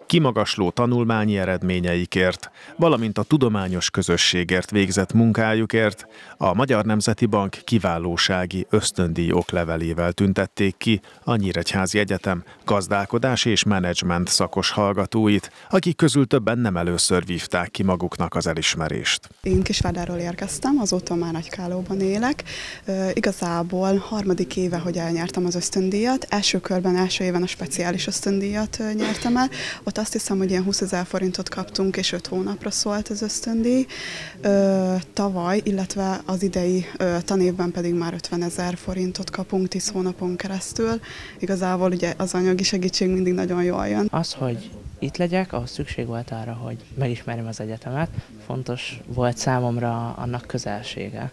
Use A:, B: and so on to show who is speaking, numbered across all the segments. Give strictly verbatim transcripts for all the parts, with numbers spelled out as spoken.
A: kimagasló tanulmányi eredményeikért, valamint a tudományos közösségért végzett munkájukért a Magyar Nemzeti Bank kiválósági ösztöndíj oklevelével tüntették ki a Nyíregyházi Egyetem gazdálkodás és menedzsment szakos hallgatóit, akik közül többen nem először vívták ki maguknak az elismerést.
B: Én Kisvárdáról érkeztem, azóta már Nagykálóban élek. E, igazából harmadik éve, hogy elnyertem az ösztöndíjat. Első körben, első éven a speciális ösztöndíjat nyertem el. Ott azt hiszem, hogy ilyen húszezer forintot kaptunk, és öt hónapra szólt az ösztöndíj. E, tavaly, illetve az idei e, tanévben pedig már ötvenezer forintot kapunk tíz hónapon keresztül. Igazából ugye az anyagi segítség mindig nagyon jól jön.
C: Az, hogy itt legyek, ahhoz szükség volt arra, hogy megismerjem az egyetemet. Fontos volt számomra annak közelsége.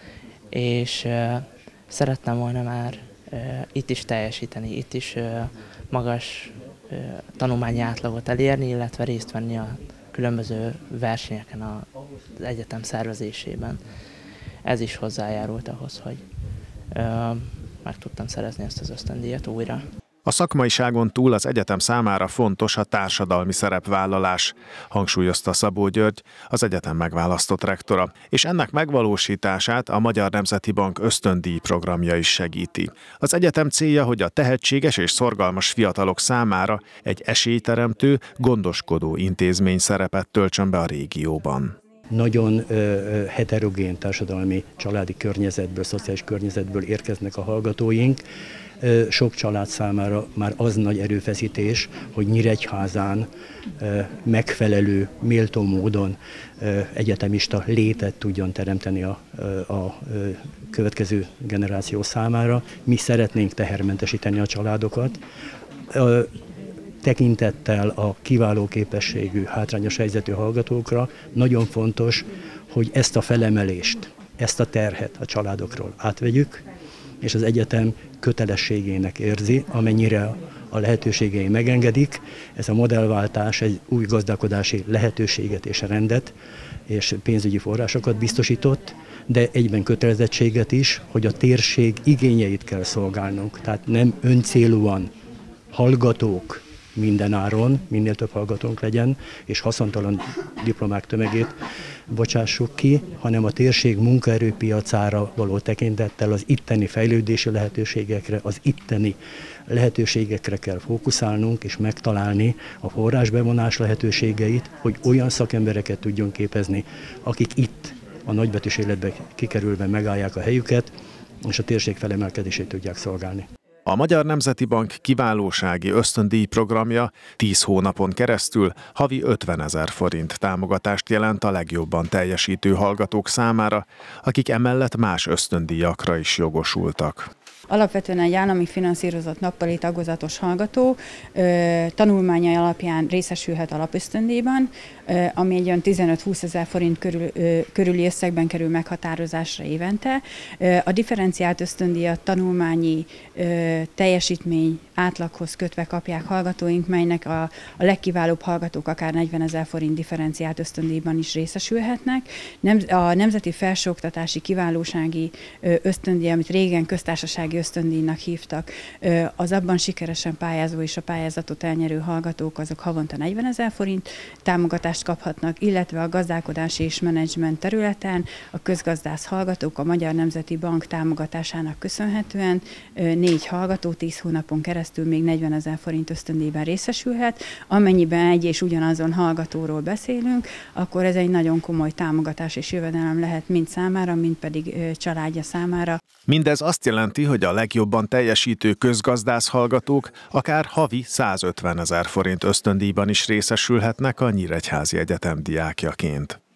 C: És uh, szerettem volna már uh, itt is teljesíteni, itt is uh, magas uh, tanulmányi átlagot elérni, illetve részt venni a különböző versenyeken az egyetem szervezésében. Ez is hozzájárult ahhoz, hogy uh, meg tudtam szerezni ezt az ösztöndíjat újra.
A: A szakmaiságon túl az egyetem számára fontos a társadalmi szerepvállalás, hangsúlyozta Szabó György, az egyetem megválasztott rektora, és ennek megvalósítását a Magyar Nemzeti Bank ösztöndíj programja is segíti. Az egyetem célja, hogy a tehetséges és szorgalmas fiatalok számára egy esélyteremtő, gondoskodó intézmény szerepet töltsön be a régióban.
D: Nagyon ö, heterogén társadalmi, családi környezetből, szociális környezetből érkeznek a hallgatóink. Ö, sok család számára már az nagy erőfeszítés, hogy Nyíregyházán ö, megfelelő, méltó módon ö, egyetemista létet tudjon teremteni a, a, a következő generáció számára. Mi szeretnénk tehermentesíteni a családokat. Ö, Tekintettel a kiváló képességű, hátrányos helyzetű hallgatókra nagyon fontos, hogy ezt a felemelést, ezt a terhet a családokról átvegyük, és az egyetem kötelességének érzi, amennyire a lehetőségei megengedik. Ez a modellváltás egy új gazdálkodási lehetőséget és rendet, és pénzügyi forrásokat biztosított, de egyben kötelezettséget is, hogy a térség igényeit kell szolgálnunk. Tehát nem öncélúan hallgatók, mindenáron, minél több hallgatónk legyen, és haszontalan diplomák tömegét bocsássuk ki, hanem a térség munkaerőpiacára való tekintettel az itteni fejlődési lehetőségekre, az itteni lehetőségekre kell fókuszálnunk és megtalálni a forrásbevonás lehetőségeit, hogy olyan szakembereket tudjon képezni, akik itt a nagybetűs életbe kikerülve megállják a helyüket, és a térség felemelkedését tudják szolgálni.
A: A Magyar Nemzeti Bank kiválósági ösztöndíj programja tíz hónapon keresztül havi ötvenezer forint támogatást jelent a legjobban teljesítő hallgatók számára, akik emellett más ösztöndíjakra is jogosultak.
E: Alapvetően egy állami finanszírozott nappali tagozatos hallgató ö, tanulmányai alapján részesülhet alapösztöndíjban, ö, ami egy olyan tizenöt-húsz ezer forint körül, ö, körüli összegben kerül meghatározásra évente. Ö, a differenciált ösztöndíjat tanulmányi ö, teljesítmény átlaghoz kötve kapják hallgatóink, melynek a, a legkiválóbb hallgatók akár negyvenezer forint differenciált ösztöndíjban is részesülhetnek. Nem, a Nemzeti Felsőoktatási Kiválósági Ösztöndíj, amit régen köztársasági ösztöndíjnak hívtak, az abban sikeresen pályázó és a pályázatot elnyerő hallgatók azok havonta negyvenezer forint támogatást kaphatnak, illetve a gazdálkodási és menedzsment területen a közgazdász hallgatók a Magyar Nemzeti Bank támogatásának köszönhetően négy hallgató tíz hónapon keresztül még negyvenezer forint ösztöndíjban részesülhet. Amennyiben egy és ugyanazon hallgatóról beszélünk, akkor ez egy nagyon komoly támogatás és jövedelem lehet mind számára, mind pedig családja számára.
A: Mindez azt jelenti, hogy a legjobban teljesítő közgazdász hallgatók akár havi százötvenezer forint ösztöndíjban is részesülhetnek a Nyíregyházi Egyetem diákjaként.